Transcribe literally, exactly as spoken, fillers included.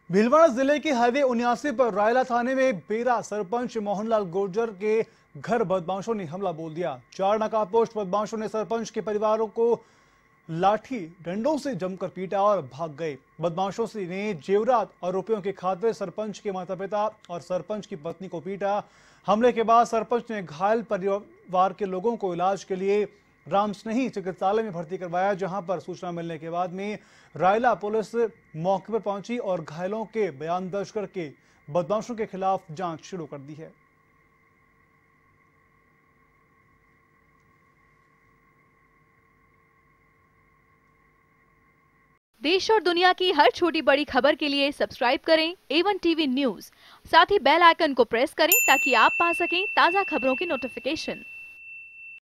भीलवाड़ा जिले के हाईवे उन्यासी पर रायला थाने में बेरा सरपंच मोहनलाल गुर्जर के घर बदमाशों ने हमला बोल दिया। चार नकाबपोश बदमाशों ने सरपंच के परिवारों को लाठी डंडों से जमकर पीटा और भाग गए। बदमाशों से ने जेवरात और रुपयों की खातिर सरपंच के माता पिता और सरपंच की पत्नी को पीटा। हमले के बाद सरपंच ने घायल परिवार के लोगों को इलाज के लिए रामस्नेही चिकित्सालय में भर्ती करवाया, जहां पर सूचना मिलने के बाद में रायला पुलिस मौके पर पहुंची और घायलों के बयान दर्ज करके बदमाशों के खिलाफ जांच शुरू कर दी है। देश और दुनिया की हर छोटी बड़ी खबर के लिए सब्सक्राइब करें ए वन टीवी न्यूज़। साथ ही बेल आइकन को प्रेस करें ताकि आप पा सकें ताज़ा खबरों की नोटिफिकेशन।